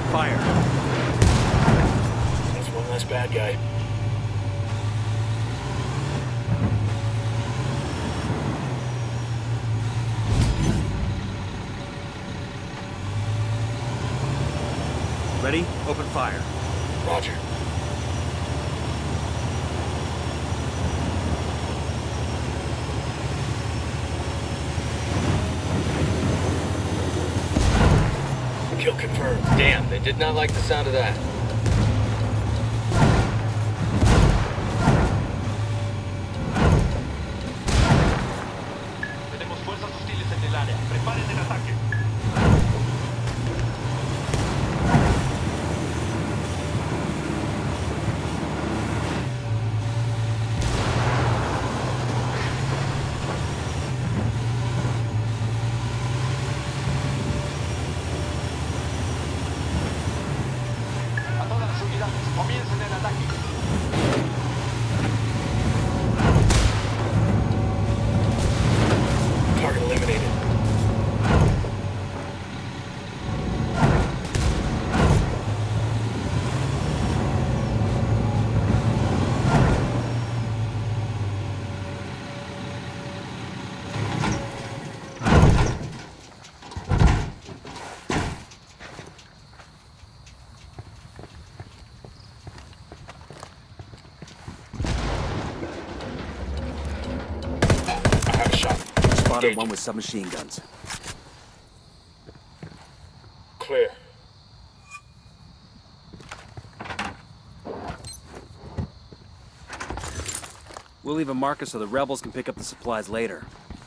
Fire. That's one less bad guy. Ready? Open fire. Roger. Kill confirmed. Damn, they did not like the sound of that. Tenemos fuerzas hostiles en el área. Preparen el ataque. Comiencen el ataque. Target eliminated. Spotted one with submachine guns. Clear. We'll leave a marker so the rebels can pick up the supplies later.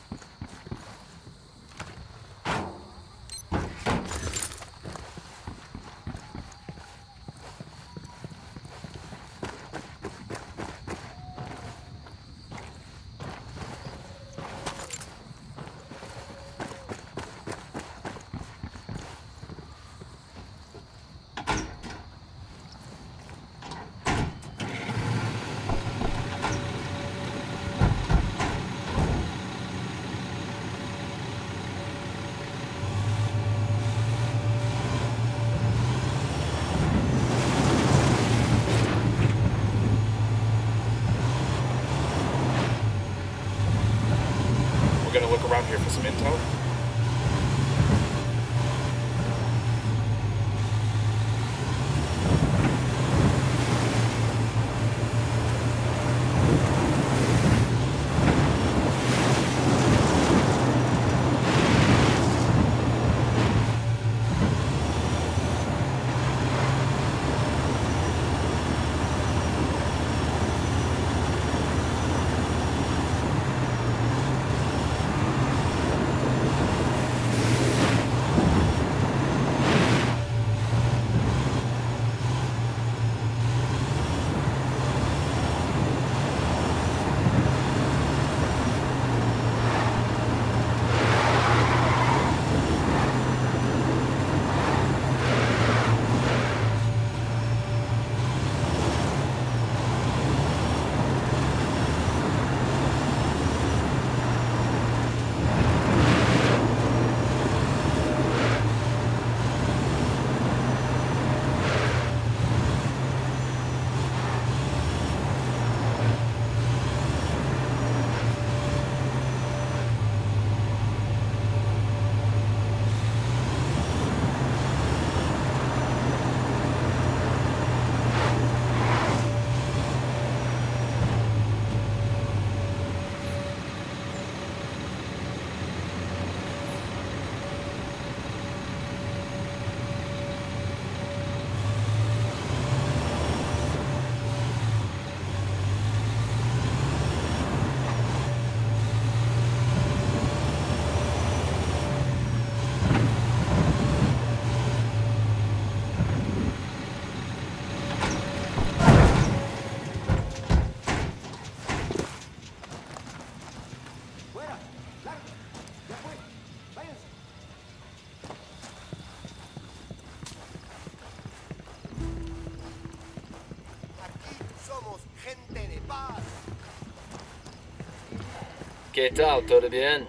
We're gonna look around here for some intel. ¿Qué tal? ¿Todo bien?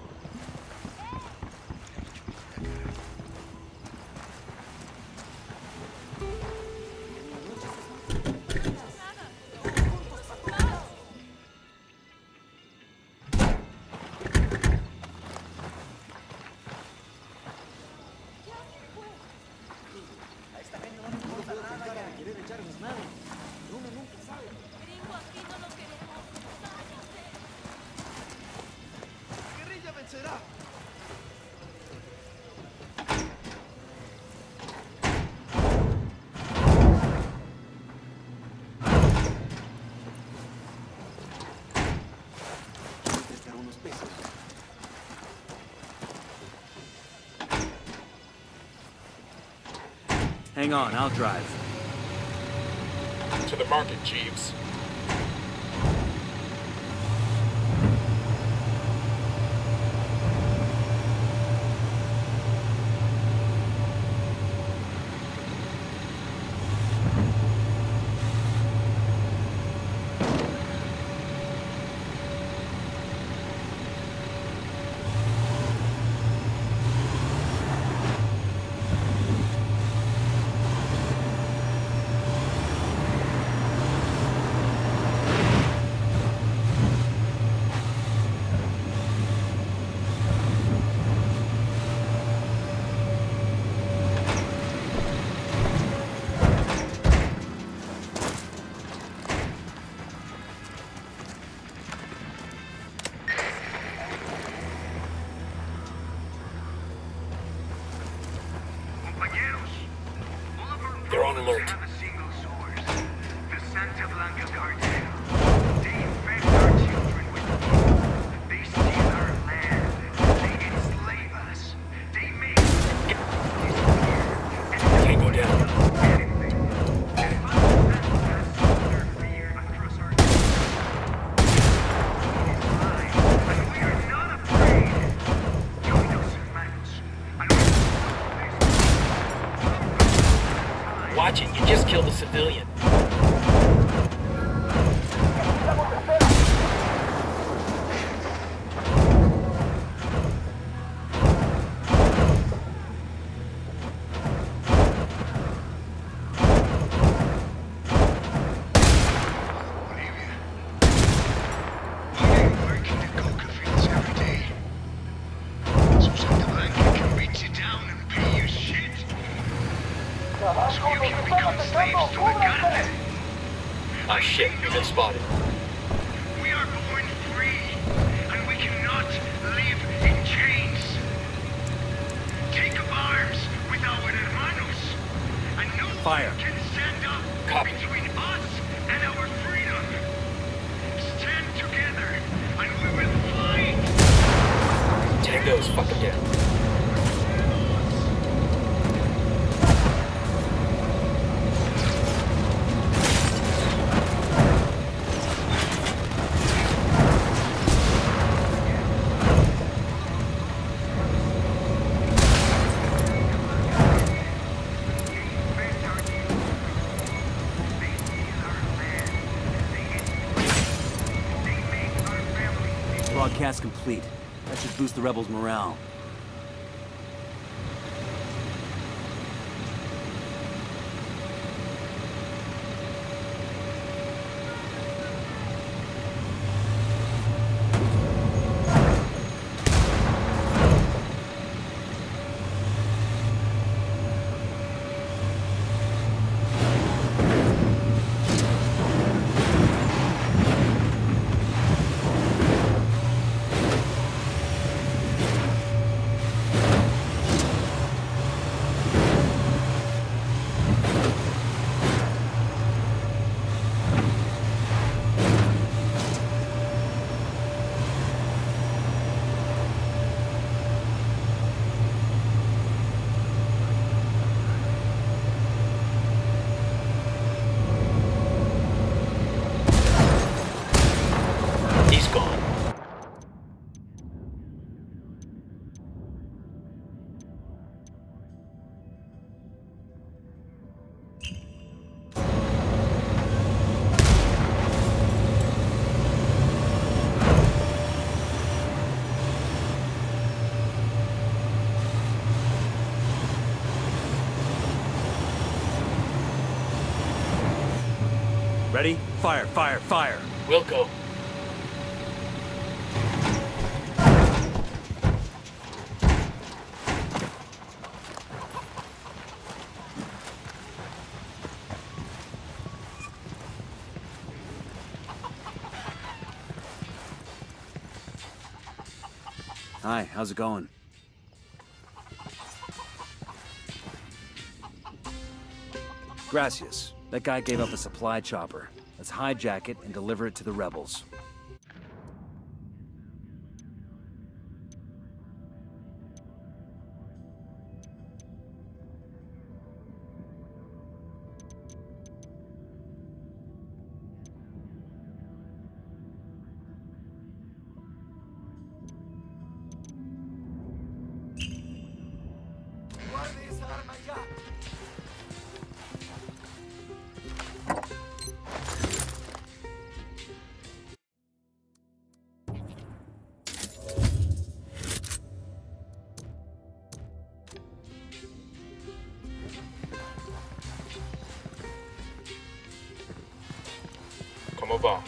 Gringo, aquí no lo queremos. ¡Váyase! ¡Guerrilla vencerá! Hang on, I'll drive. To the market, Jeeves. They're on alert. The Santa Blanca Cartel. They infect our children with evil. They steal our land. They enslave us. They make us disappear. Can't go down. Anything. They understand us their fear across our It is mine, and we are not afraid. Join us, hermanos, and we will Watch it, you just killed a civilian. Bolivia. I am working the coca fields every day. So Santa Blanca can beat you down and pay you shit. So you can become slaves to the cartel. Ah shit, you've been spotted. We are born free, and we cannot live in chains. Take up arms with our hermanos, and no Fire. one can stand up Copy. between us and our freedom. Stand together, and we will fight. Tango's fucking down. Broadcast complete. That should boost the rebels' morale. He's gone. Ready? Fire, fire, fire! We'll go. Hi, how's it going? Gracias. That guy gave up a supply chopper. Let's hijack it and deliver it to the rebels. Como va?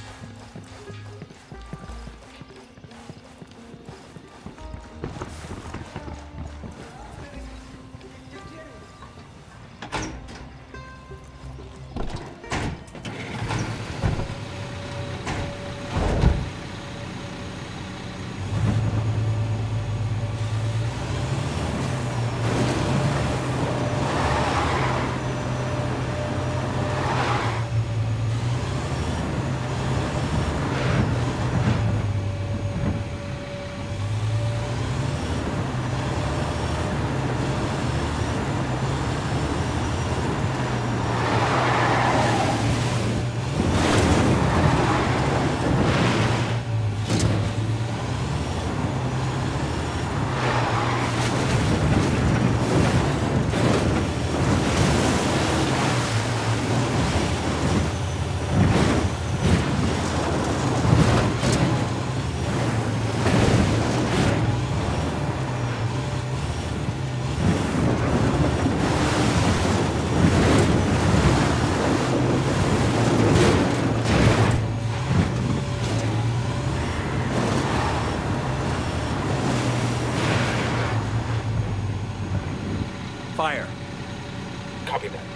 Fire. Copy that.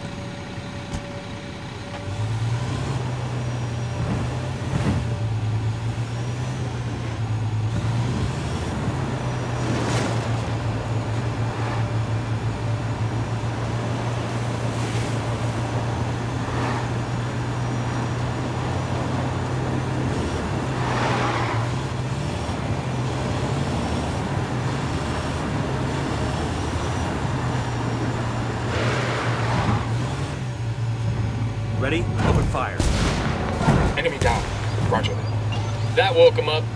Ready? Open fire. Enemy down. Roger that. That woke him up.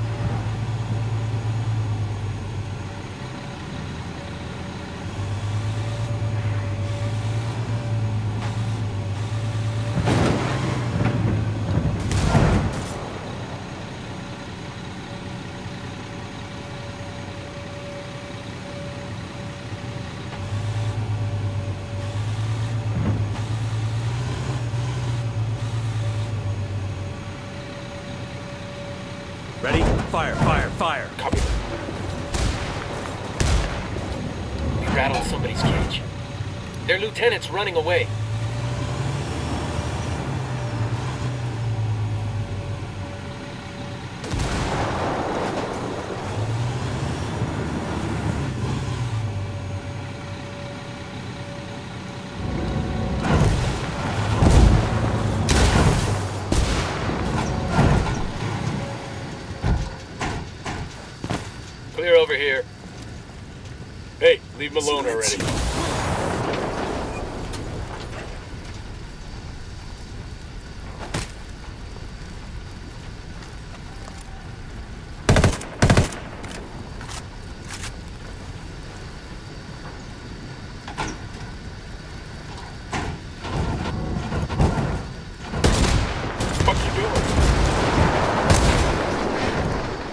Ready? Fire, fire, fire. Copy that. We rattled somebody's cage. Their lieutenant's running away. Clear over here. Hey, leave him alone already.